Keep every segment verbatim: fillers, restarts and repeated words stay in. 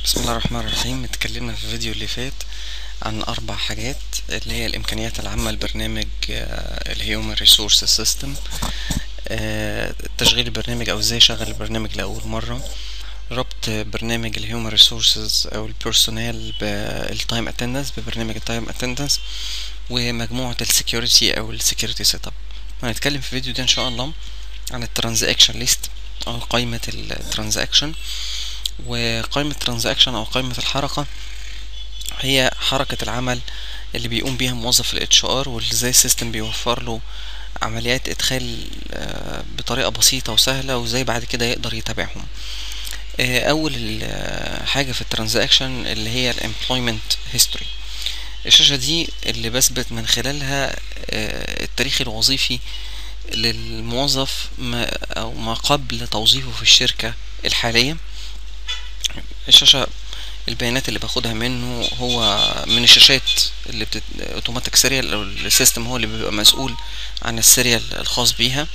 بسم الله الرحمن الرحيم. اتكلمنا في الفيديو اللي فات عن أربع حاجات اللي هي الإمكانيات العامة لبرنامج الهيومن ريسورس سيستم، تشغيل البرنامج أو إزاي شغل البرنامج لأول مرة، ربط برنامج الهيومن ريسورسز أو البيرسونال بالتايم اتندنس ببرنامج التايم اتندنس، ومجموعة السكيورتي أو السكيورتي سيت اب. هنتكلم في الفيديو ده إن شاء الله عن الترانزاكشن ليست أو قائمة الترانزاكشن. وقائمة ترانزاكشن أو قائمة الحركة هي حركة العمل اللي بيقوم بيها موظف ال إتش آر، وازاي السيستم بيوفر له عمليات إدخال بطريقة بسيطة وسهلة، وازاي بعد كده يقدر يتابعهم. أول حاجة في الترانزاكشن اللي هي الامبلويمنت هيستوري. الشاشة دي اللي بثبت من خلالها التاريخ الوظيفي للموظف ما أو ما قبل توظيفه في الشركة الحالية. الشاشة البيانات اللي باخدها منه هو من الشاشات اللي بتت... اوتوماتيك سيريال، او السيستم هو اللي بيبقى مسؤول عن السيريال الخاص بيها.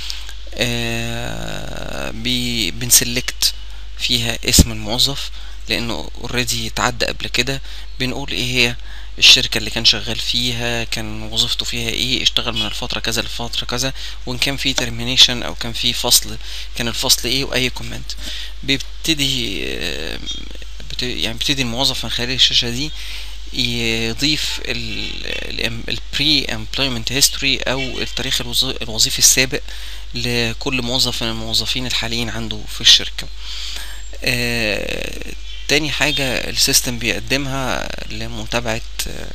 آه بي... بنسلكت فيها اسم الموظف لانه اوريدي اتعدى قبل كده، بنقول ايه هي الشركة اللي كان شغال فيها، كان وظيفته فيها ايه، اشتغل من الفترة كذا لفترة كذا، وان كان في ترمينيشن او كان في فصل كان الفصل ايه، واي كومنت. بيبتدي آه يعني بيبتدي الموظف من خلال الشاشة دي يضيف البري امبلويمنت هيستوري او التاريخ الوظيفي السابق لكل موظف من الموظفين الحاليين عنده في الشركة. آه تاني حاجة السيستم بيقدمها لمتابعة آه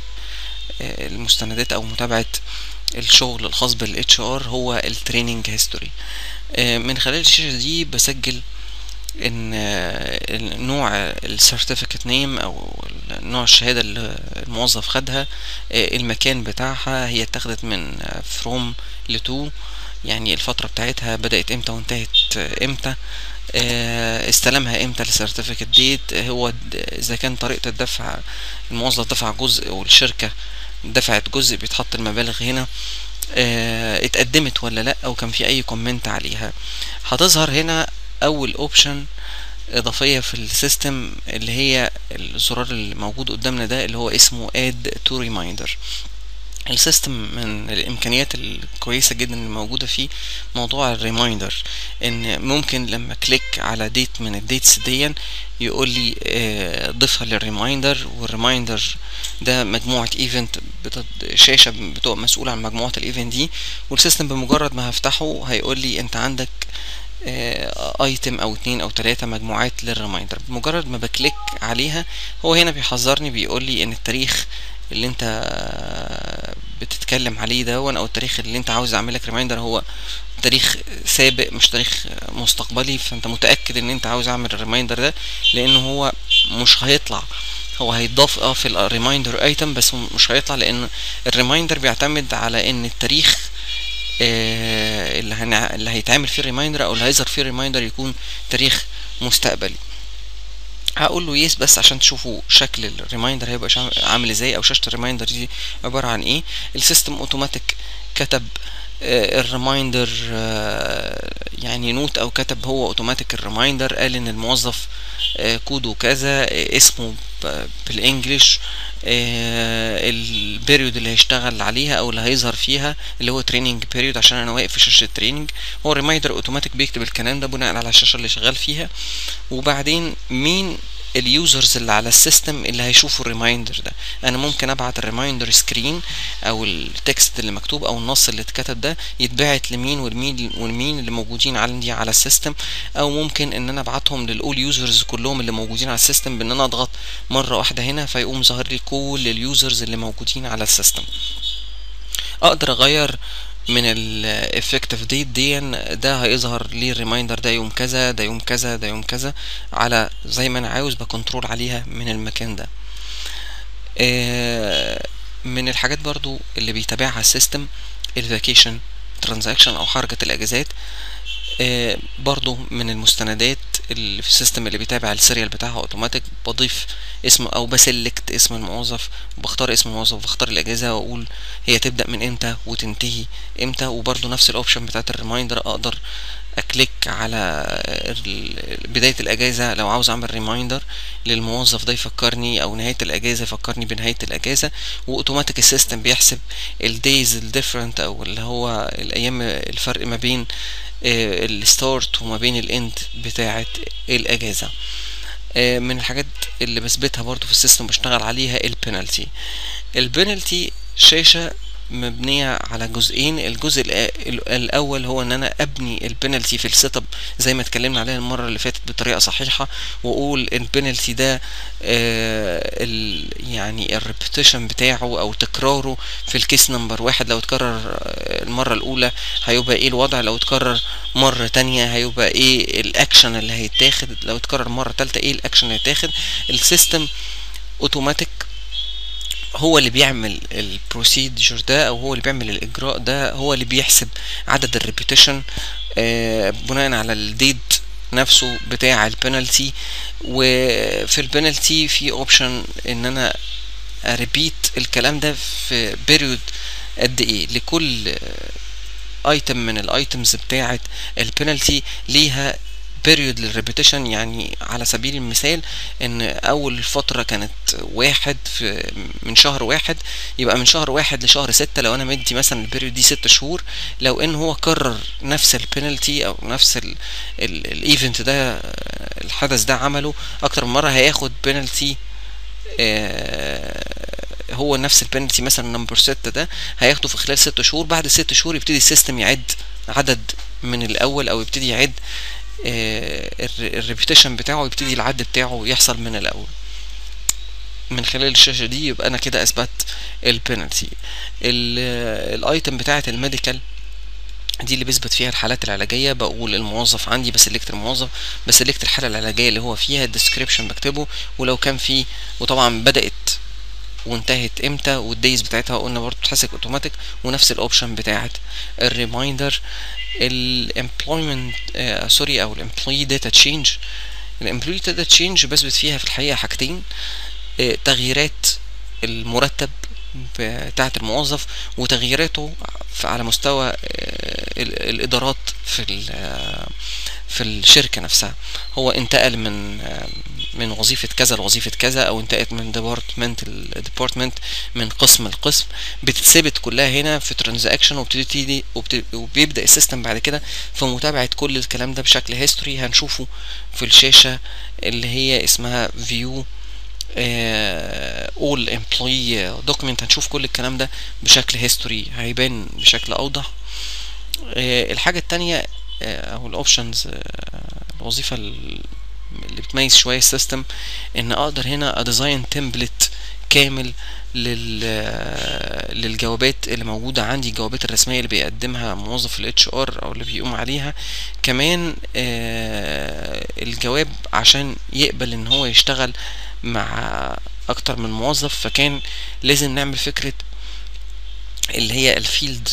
المستندات او متابعة الشغل الخاص بالاتش ار هو التريننج هيستوري. آه من خلال الشاشة دي بسجل ان نوع السيرتيفيكت نيم او نوع الشهاده اللي الموظف خدها، المكان بتاعها هي اتاخدت من فروم لتو، يعني الفتره بتاعتها بدات امتى وانتهت امتى، استلمها امتى السيرتيفيكت ديت، هو اذا كان طريقه الدفع الموظف دفع جزء والشركه دفعت جزء بيتحط المبالغ هنا، اتقدمت ولا لا، او كان في اي كومنت عليها. هتظهر هنا اول اوبشن اضافيه في السيستم اللي هي الزرار اللي موجود قدامنا ده اللي هو اسمه add to reminder. السيستم من الامكانيات الكويسه جدا اللي موجوده فيه موضوع الريمايندر، ان ممكن لما كليك على ديت من الديتس دي يقول لي ضيفها للريمايندر، والريمايندر ده مجموعه ايفنت، شاشه بتبقى مسؤوله عن مجموعه الايفنت دي، والسيستم بمجرد ما هفتحه هيقول لي انت عندك ايتم او اتنين او تلاتة مجموعات للريمايندر. بمجرد ما بكليك عليها هو هنا بيحذرني، بيقول لي ان التاريخ اللي انت بتتكلم عليه ده او التاريخ اللي انت عاوز اعملك ريمايندر هو تاريخ سابق مش تاريخ مستقبلي، فانت متاكد ان انت عاوز اعمل الريمايندر ده لانه هو مش هيطلع، هو هيتضاف اه في الريمايندر ايتم بس مش هيطلع، لان الريمايندر بيعتمد على ان التاريخ آه اللي, هنع... اللي هيتعمل فيه ريمايندر او اللي هيظهر فيه ريمايندر يكون تاريخ مستقبلي. هقول له يس بس عشان تشوفوا شكل الريمايندر هيبقى عامل ازاي، او شاشه الريمايندر دي عباره عن ايه. السيستم اوتوماتيك كتب آه الريمايندر آه يعني نوت، او كتب هو اوتوماتيك الريمايندر، قال ان الموظف آه كوده كذا، آه اسمه بالانجلش، آه البيريود اللي هيشتغل عليها او اللي هيظهر فيها اللي هو تريننج بيريود، عشان انا واقف في شاشه التريننج. هو الريمايندر اوتوماتيك بيكتب الكلام ده بناء على الشاشه اللي شغال فيها، وبعدين مين اليوزرز اللي على السيستم اللي هيشوفوا الريمايندر ده. انا ممكن ابعت الريمايندر سكرين او التكست اللي مكتوب او النص اللي اتكتب ده يتبعت لمين والمين والمين اللي موجودين عندي على السيستم، او ممكن ان انا ابعتهم للاول يوزرز كلهم اللي موجودين على السيستم بان انا اضغط مره واحده هنا فيقوم ظاهر لي كل اليوزرز اللي موجودين على السيستم. اقدر اغير من الافكتيف ديت دي، ده هيظهر لي الريمايندر ده يوم كذا، ده يوم كذا، ده يوم كذا، على زي ما انا عاوز بكنترول عليها من المكان ده. من الحاجات برضو اللي بيتابعها السيستم الفاكيشن ترانزاكشن او حركة الاجازات، برضو من المستندات اللي في السيستم اللي بيتابع السيريال بتاعها اوتوماتيك. بضيف اسم او بسلكت اسم الموظف وبختار اسم الموظف وبختار الاجازه واقول هي تبدا من امتى وتنتهي امتى، وبرضو نفس الاوبشن بتاعت الريمايندر اقدر اكليك على بداية الاجازة لو عاوز اعمل ريمايندر للموظف ده يفكرني، او نهاية الاجازة يفكرني بنهاية الاجازة، واوتوماتيك السيستم بيحسب الدايز الديفرنت او اللي هو الايام الفرق ما بين الستارت وما بين الاند بتاعة الاجازة. من الحاجات اللي بثبتها برضو في السيستم بشتغل عليها البنالتي. البنالتي شاشة مبنية على جزئين. الجزء الاول هو ان انا ابني البنالتي في السيت اب زي ما اتكلمنا عليها المره اللي فاتت بطريقه صحيحه، واقول البنالتي ده آه يعني الريبيتيشن بتاعه او تكراره في الكيس نمبر واحد، لو اتكرر المره الاولى هيبقى ايه الوضع، لو اتكرر مره تانية هيبقى ايه الاكشن اللي هيتاخد، لو اتكرر مره تالتة ايه الاكشن اللي هيتاخد. السيستم اوتوماتيك هو اللي بيعمل البروسيدجر ده، او هو اللي بيعمل الاجراء ده، هو اللي بيحسب عدد الريبيتيشن آه بناء على الديت نفسه بتاع البنالتي. وفي البنالتي في اوبشن ان انا اريبيت الكلام ده في بيريود قد ايه. لكل ايتم من الايتمز بتاعه البنالتي ليها بيريود للريبيتيشن. يعني على سبيل المثال ان اول فتره كانت واحد في من شهر واحد، يبقى من شهر واحد لشهر ستة لو انا مدي مثلا البيريود دي ست شهور، لو ان هو كرر نفس البنالتي او نفس الايفنت ده الحدث ده عمله اكتر من مره هياخد بنالتي آه هو نفس البنالتي مثلا نمبر ستة ده هياخده في خلال ست شهور. بعد ست شهور يبتدي السيستم يعد عدد من الاول، او يبتدي يعد الريبيتيشن بتاعه، يبتدي العد بتاعه يحصل من الاول. من خلال الشاشه دي يبقى انا كده اثبت البنالتي. الايتم بتاعه الميديكال دي اللي بثبت فيها الحالات العلاجيه. بقول الموظف عندي بسلكت الموظف، بسلكت الحاله العلاجيه اللي هو فيها، الديسكريبشن بكتبه، ولو كان فيه، وطبعا بدات وانتهت امتى، والدايز بتاعتها قلنا برضو بتحسب اوتوماتيك، ونفس الاوبشن بتاعت الريمايندر. الامبلويمنت سوري او الامبلوي داتا تشينج. الامبلوي داتا تشينج بثبت فيها في الحقيقه حاجتين: اه تغييرات المرتب بتاعه الموظف، وتغييراته على مستوى اه الادارات في في الشركه نفسها. هو انتقل من من وظيفه كذا لوظيفه كذا، او انتقلت من ديبارتمنت لديبارتمنت، من قسم لقسم، بتتثبت كلها هنا في ترانزاكشن، وبتبتدي وبيبدا السيستم بعد كده في متابعه كل الكلام ده بشكل هيستوري. هنشوفه في الشاشه اللي هي اسمها فيو اول امبلوي دوكيمنت. هنشوف كل الكلام ده بشكل هيستوري، هيبان بشكل اوضح. الحاجه الثانيه او الاوبشنز، الوظيفه اللي بتميز شويه السيستم، ان اقدر هنا اديزاين تمبلت كامل لل للجوابات اللي موجوده عندي، الجوابات الرسميه اللي بيقدمها موظف الاتش ار او اللي بيقوم عليها. كمان الجواب عشان يقبل ان هو يشتغل مع اكتر من موظف، فكان لازم نعمل فكره اللي هي الفيلد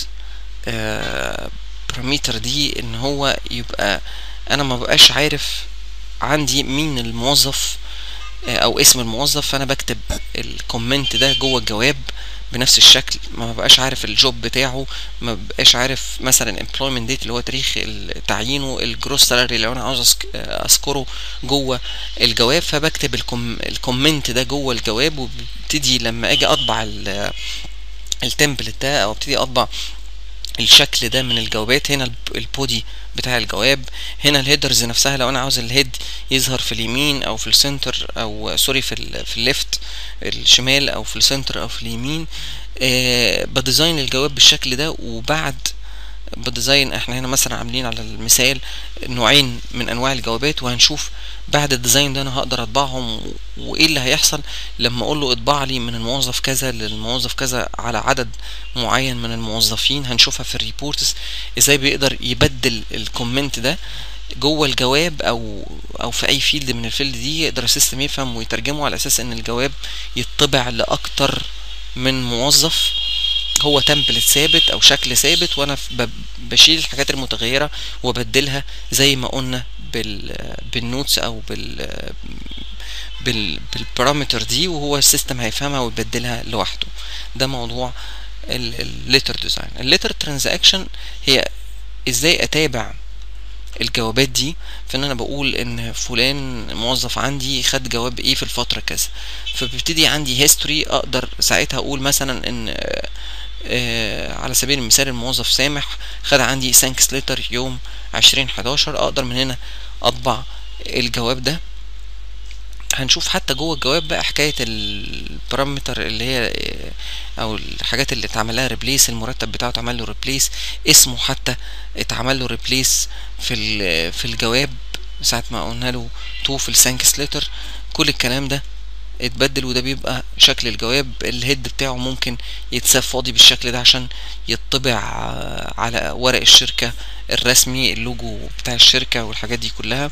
بارامتر دي، ان هو يبقى انا ما بقاش عارف عندي مين الموظف او اسم الموظف، فانا بكتب الكومنت ده جوه الجواب بنفس الشكل. ما بقاش عارف الجوب بتاعه، ما بقاش عارف مثلا employment date اللي هو تاريخ تعيينه، الجروس سالاري لو انا عاوز اذكره جوه الجواب، فبكتب الكومنت ده جوه الجواب. وببتدي لما اجي اطبع التمبلت ده او ابتدي اطبع الشكل ده من الجوابات، هنا البودي بتاع الجواب، هنا الهيدرز نفسها لو انا عاوز الهيد يظهر في اليمين او في السنتر، او سوري في ال في الليفت الشمال، او في السنتر او في اليمين. آه بديزاين الجواب بالشكل ده. وبعد بديزاين احنا هنا مثلا عاملين على المثال نوعين من انواع الجوابات، وهنشوف بعد الديزاين ده انا هقدر اطبعهم، وايه اللي هيحصل لما اقول له اطبع لي من الموظف كذا للموظف كذا على عدد معين من الموظفين. هنشوفها في الريبورتس ازاي بيقدر يبدل الكومنت ده جوه الجواب، او او في اي فيلد من الفيلد دي يقدر السيستم يفهم ويترجمه على اساس ان الجواب يطبع لاكتر من موظف. هو تمبلت ثابت او شكل ثابت، وانا بشيل الحاجات المتغيره وبدلها زي ما قلنا بال بالنوتس او بال بال بالبارامتر دي، وهو السيستم هيفهمها ويبدلها لوحده. ده موضوع الليتر ديزاين. الليتر ترانزاكشن هي ازاي اتابع الجوابات دي، فان انا بقول ان فلان موظف عندي خد جواب ايه في الفتره كذا، فبيبتدي عندي هيستوري. اقدر ساعتها اقول مثلا ان آه آه على سبيل المثال الموظف سامح خد عندي ثانكس ليتر يوم عشرين حداشر، اقدر من هنا اطبع الجواب ده. هنشوف حتى جوه الجواب بقى حكاية البارامتر اللي هي او الحاجات اللي اتعمل لها ريبليس، المرتب بتاعه اتعمل له ريبليس، اسمه حتى اتعمل له ريبليس في في الجواب ساعة ما قلنا له تو في الثانكس ليتر. كل الكلام ده اتبدل، وده بيبقى شكل الجواب. الهيد بتاعه ممكن يتساب فاضي بالشكل ده عشان يطبع على ورق الشركة الرسمي، اللوجو بتاع الشركة والحاجات دي كلها.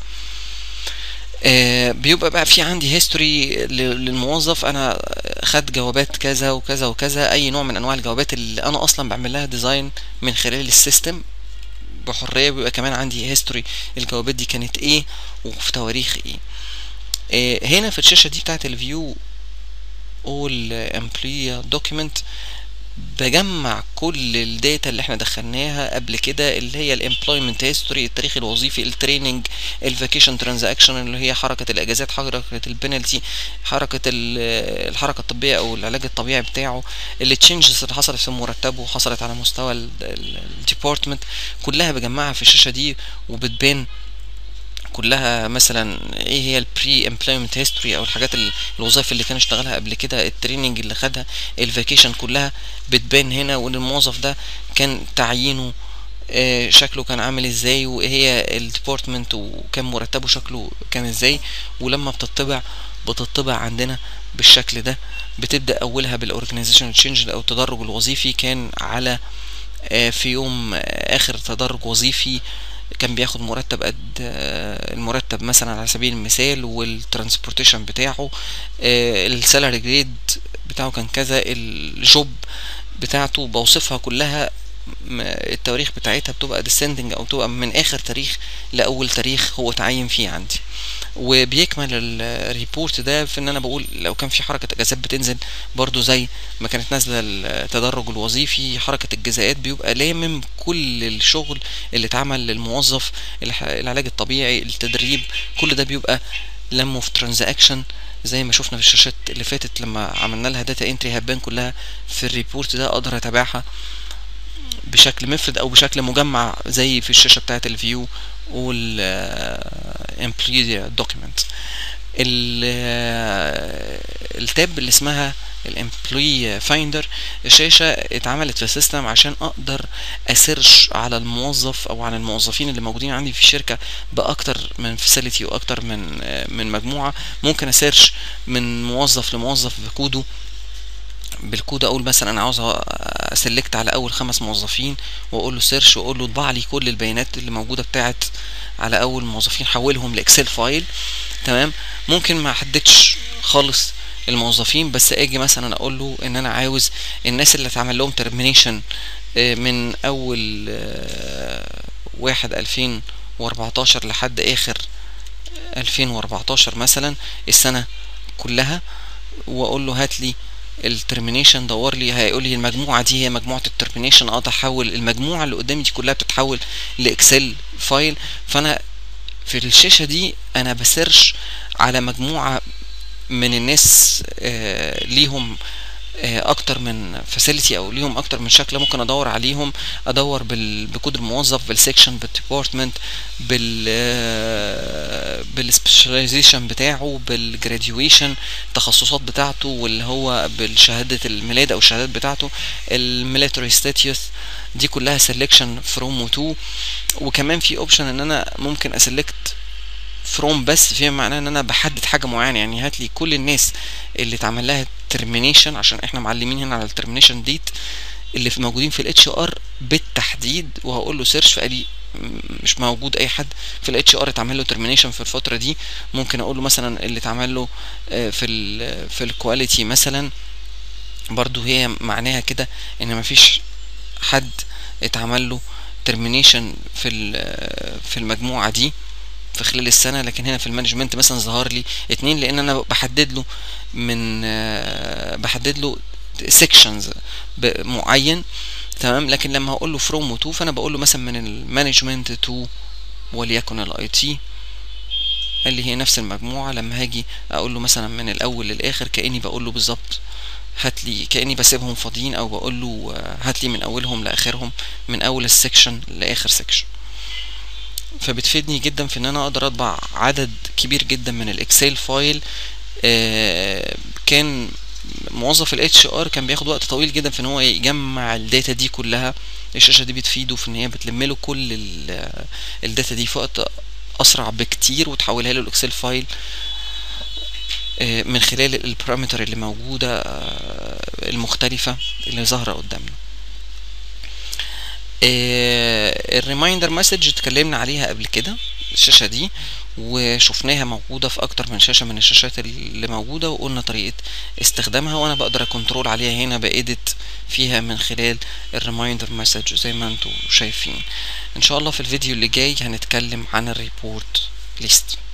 آه بيبقى بقى في عندي هيستوري للموظف، انا خد جوابات كذا وكذا وكذا، اي نوع من انواع الجوابات اللي انا اصلا بعمل لها ديزاين من خلال السيستم بحريه. بيبقى كمان عندي هيستوري الجوابات دي كانت ايه وفي تواريخ ايه. آه هنا في الشاشه دي بتاعت الفيو اول امبلوي دوكيمنت بجمع كل الداتا اللي احنا دخلناها قبل كده، اللي هي الامبلويمنت هيستوري، التاريخ الوظيفي، التريننج، الفاكيشن ترانزاكشن اللي هي حركه الاجازات، حركه البنالتي، حركه الحركه الطبيه او العلاج الطبيعي بتاعه، اللي تشينجز اللي حصلت في مرتبه وحصلت على مستوى الديبارتمنت، كلها بجمعها في الشاشه دي وبتبان كلها. مثلا ايه هي البري امبلويمنت هيستوري او الحاجات الوظائف اللي كان اشتغلها قبل كده، التريننج اللي خدها، الفاكيشن، كلها بتبان هنا. وان الموظف ده كان تعيينه آه شكله كان عامل ازاي، وايه هي الديبارتمنت وكان مرتبه شكله كان ازاي. ولما بتطبع بتطبع عندنا بالشكل ده. بتبدا اولها بالاورجنايزيشن تشينج او التدرج الوظيفي، كان على آه في يوم آه اخر تدرج وظيفي كان بياخد مرتب قد المرتب مثلا على سبيل المثال، والترانسبورتيشن بتاعه، السالاري جريد بتاعه كان كذا، الجوب بتاعته بوصفها كلها، التواريخ بتاعتها بتبقى descending او بتبقى من اخر تاريخ لاول تاريخ هو تعين فيه عندي. وبيكمل الريبورت ده في ان انا بقول لو كان في حركه اجازات بتنزل برضو زي ما كانت نازله التدرج الوظيفي، حركه الجزاءات بيبقى لامم كل الشغل اللي اتعمل للموظف، العلاج الطبيعي، التدريب، كل ده بيبقى لمه في ترانزاكشن زي ما شفنا في الشاشات اللي فاتت لما عملنا لها داتا انتري، هتبان كلها في الريبورت ده. اقدر اتابعها بشكل مفرد او بشكل مجمع زي في الشاشه بتاعه الفيو والامبلوي دوكيمنت. التاب اللي اسمها الامبلوي فايندر، الشاشه اتعملت في السيستم عشان اقدر اسيرش على الموظف او على الموظفين اللي موجودين عندي في الشركه باكتر من فاسيلتي واكتر من من مجموعه. ممكن اسيرش من موظف لموظف بكوده، بالكود اقول مثلا انا عاوز اسلكت على اول خمس موظفين واقول له سيرش، واقول له اطبع لي كل البيانات اللي موجوده بتاعت على اول موظفين، حولهم لاكسل فايل. تمام. ممكن ما احددش خالص الموظفين، بس اجي مثلا اقول له ان انا عاوز الناس اللي اتعمل لهم ترمينيشن من اول واحد الفين واربعتاشر لحد اخر الفين واربعتاشر مثلا السنه كلها، واقول له هات لي الترمينيشن، دور لي، هيقول لي المجموعه دي هي مجموعه الترمينيشن. اقدر احول المجموعه اللي قدامي دي كلها بتتحول لاكسل فايل. فانا في الشاشه دي انا بسيرش على مجموعه من الناس آه ليهم آه اكتر من فاسيلتي او ليهم اكتر من شكل، ممكن ادور عليهم، ادور بكود الموظف، بالسكشن، بالديبارتمنت، بال آه بالسبيشاليزيشن بتاعه، بالجراديويشن، التخصصات بتاعته، واللي هو بالشهاده الميلاد او الشهادات بتاعته، الميليتري ستاتيوس، دي كلها سيلكشن فروم وتو. وكمان في اوبشن ان انا ممكن اسلكت فروم بس، فيما معناه ان انا بحدد حاجه معينه، يعني هات لي كل الناس اللي اتعمل لها ترمينيشن، عشان احنا معلمين هنا على الترمينيشن ديت اللي في موجودين في الاتش ار بالتحديد، وهقول له سيرش، فقال لي مش موجود اي حد في الاتش ار اتعمل له ترمينيشن في الفتره دي. ممكن اقول له مثلا اللي اتعمل له في ال في الكواليتي مثلا، برضو هي معناها كده ان مفيش حد اتعمل له ترمينيشن في في المجموعه دي في خلال السنه. لكن هنا في المانجمنت مثلا ظهر لي اتنين، لان انا بحدد له من بحدد له سيكشنز معين. تمام. لكن لما هقول له فروم تو، فانا بقول له مثلا من المانجمنت تو وليكن الاي تي اللي هي نفس المجموعة. لما هاجي اقول له مثلا من الاول للاخر كأني بقول له بالظبط هات لي، كأني بسيبهم فاضيين او بقول له هات لي من اولهم لاخرهم، من اول السكشن لاخر سكشن. فبتفيدني جدا في ان انا اقدر اطبع عدد كبير جدا من الاكسل فايل. آه كان موظف الاتش ار كان بياخد وقت طويل جدا في ان هو يجمع الداتا دي كلها. الشاشه دي بتفيده في ان هي بتلم له كل الداتا دي في وقت اسرع بكتير، وتحولها له الاكسل فايل من خلال البارامتر اللي موجوده المختلفه اللي ظاهره قدامنا. الريمايندر مسج اتكلمنا عليها قبل كده، الشاشه دي وشفناها موجوده في اكتر من شاشه من الشاشات اللي موجوده، وقلنا طريقه استخدامها، وانا بقدر اكنترول عليها هنا بإيديت فيها من خلال الريمايندر مسج زي ما انتم شايفين. ان شاء الله في الفيديو اللي جاي هنتكلم عن الريبورت ليست.